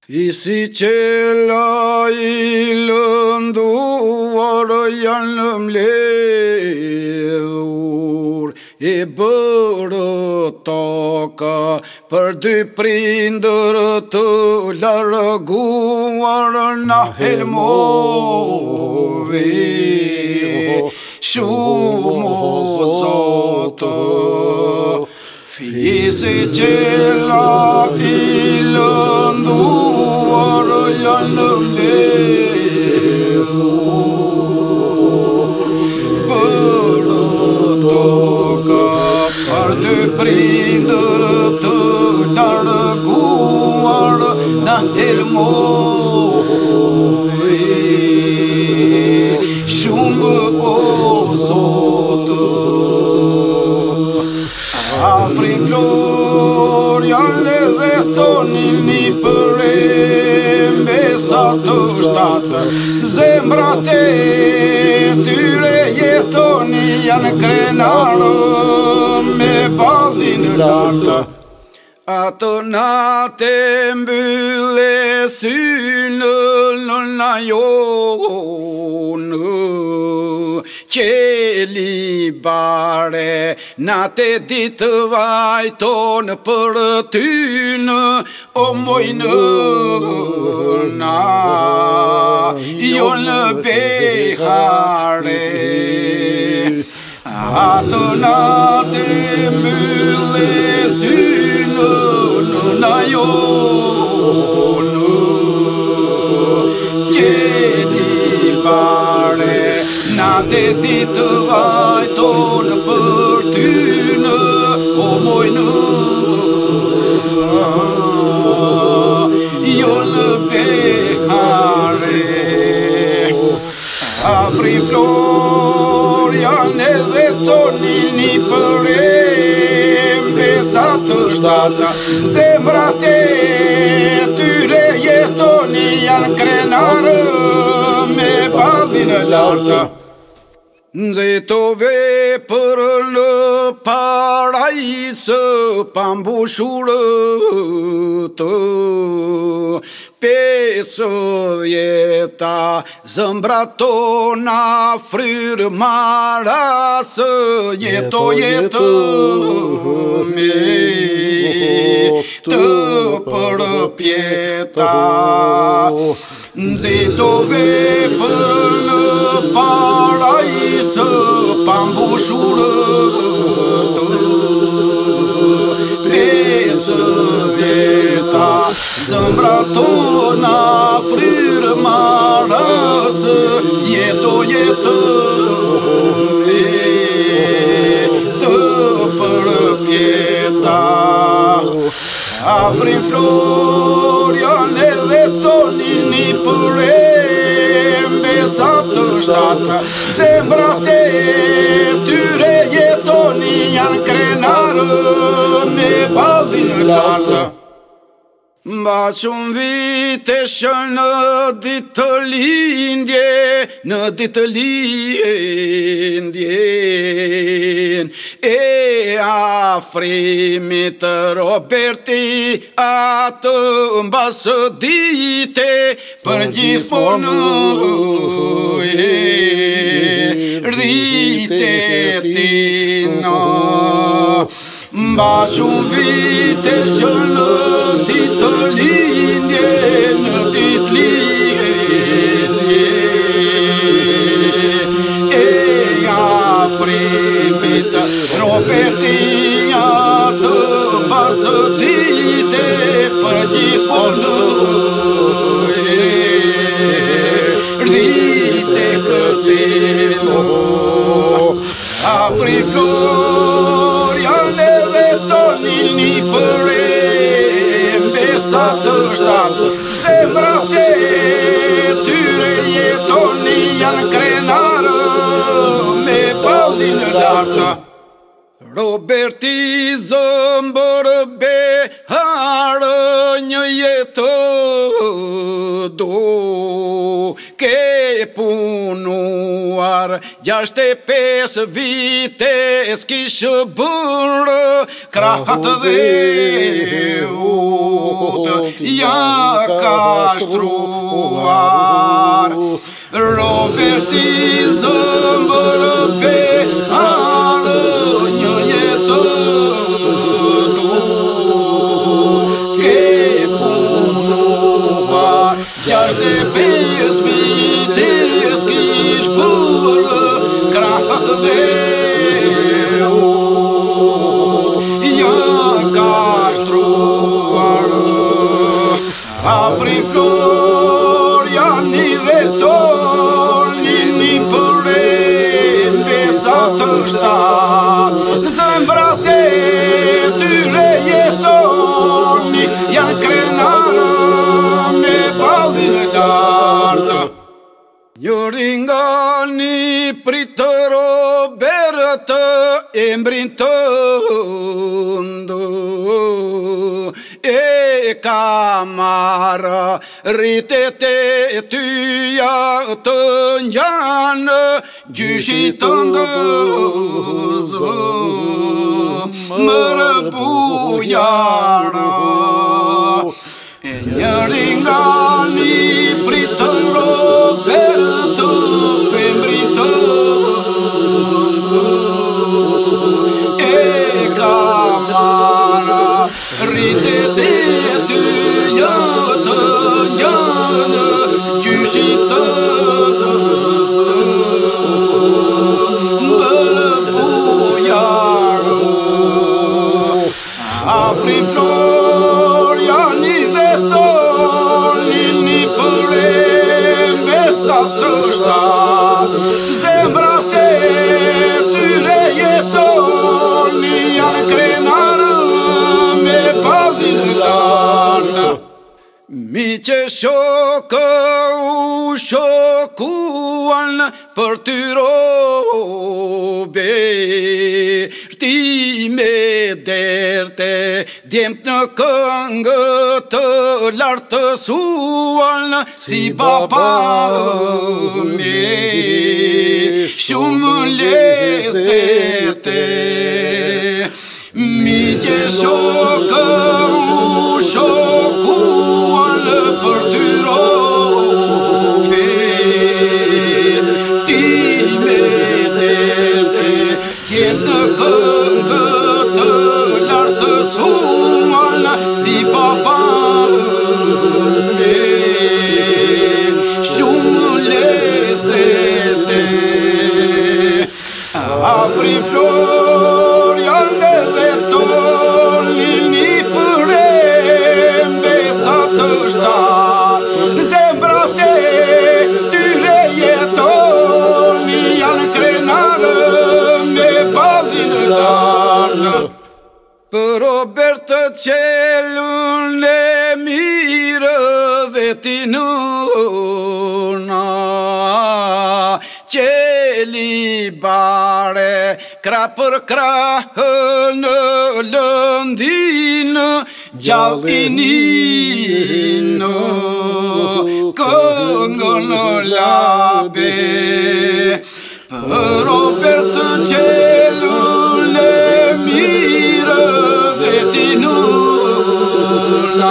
I cela I lënduar janë në mbledhur, e bërë taka për dy prindër të larguar na helmovi shumë o Zotë. Fisi cela I lënduar janë në mbledhur, bërë toka për dy prindër të larguar na helmovi shumë o Zotë. Afrin flor janë dhe tonin një përrembe sa të shtatë, zemrat e tyre jetoni janë krenarë me ballin lartë. Atë natë mbylle synë nëna jonë, qeli bare natë ditë vajton për tynë, o moj nëna jo në behare. Atë natë mbylle synë nëna jonë, qeli bare natë ditë vajton për tynë, o moj nëna jo në behare. Afri flor janë edhe tonin një përrembe sa të shtatë, zemrat e tyre jetoni janë krenarë me ballin lartë. Nxitove për në parajsë pambushur të, 50 zëmbrat tona fryrë marasë, jeto me të përpjeta. Nxitove për në parajsë pambushur të, 50 zëmbrat tona fryrë marasë, jeto me të përpjeta. Afrin flor janë edhe tonin një përrembe sa të shtatë, zemrat e tyre jetoni janë krenarë me ballin lartë. Mba shumë vite shë në ditë lindje, në ditë lindjen e afrimit Roberti, atë mbasë dite për gjithmonë rritetina. Mba shumë vite shë në ditë lindje, në ditë lindje e afrimit Roberti, atë mbasë dite për gjithmonë rritetina. Afri flor janë edhe tonin një përrembe sa të shtatë, zemrat e tyre jetoni janë krenarë me ballin lartë. Roberti zëmbër beharë një jetë che punuar jaște pe sviteski shbur krahat de ut ja kastruar Roberti zambër pe anë një jetë ke punuar jaște pe sviteski shbur krahat de ut ja kastruar apri flori anni vetoni ni pure besa të shtat zëmbrate tyre jetoni janë krenarë me pallin e lartë njëri nga një pritë Robert embrin tënd e ka marrë rritet e tyja të njanë gjyshit tënd zëmër bujarë e njëri nga një pritë Robert embrin tënd e ka marrë rritet e tyja të njanë gjyshit tënd zëmër bujarë apri flor janë vetoni një pure besa të shtat zemrat e tyre jetoni janë krenarë me pallin e lartë mi që shokë u shokuan për ty Roberti me derte djemt në këngë të lartësuan si babami shumë lezete mi që shokë u shokuan për ty Roberti me derte djemt në këngë të lartësuan si babami shumë lezete afri flor janë vetoni një pure besa të shtat zemrat e tyre jetoni janë krenarë me pallin e lartë për Robert qelën e mirë vetinuna qeli bare krah për krah në lëndinë gjallininë këngën në labe për Robert qelën e mirë vetinuna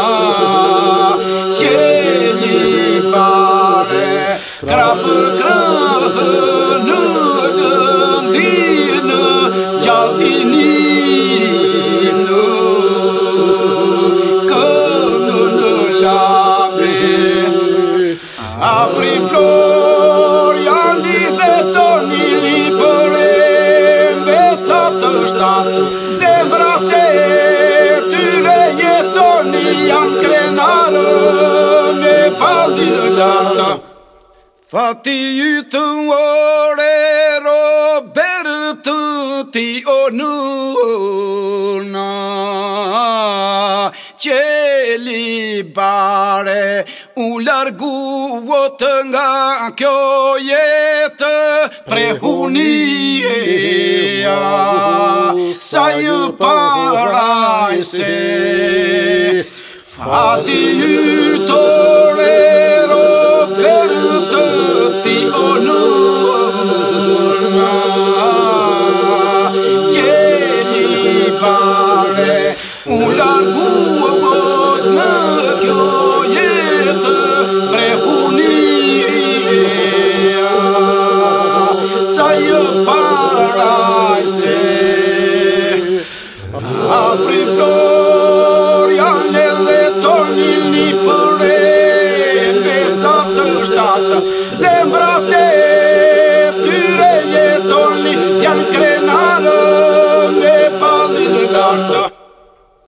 qeli bare krah për krah në lëndinë gjallininë këngën në labe apri flor janë vetoni një pure besa të shtat zemrat e tyre jetoni janë krenarë me pallin e lartë fati ytë ore Robert ti onuna qeli bare u larguot nga kjo jetë prehunia sa ju parajse fati fire,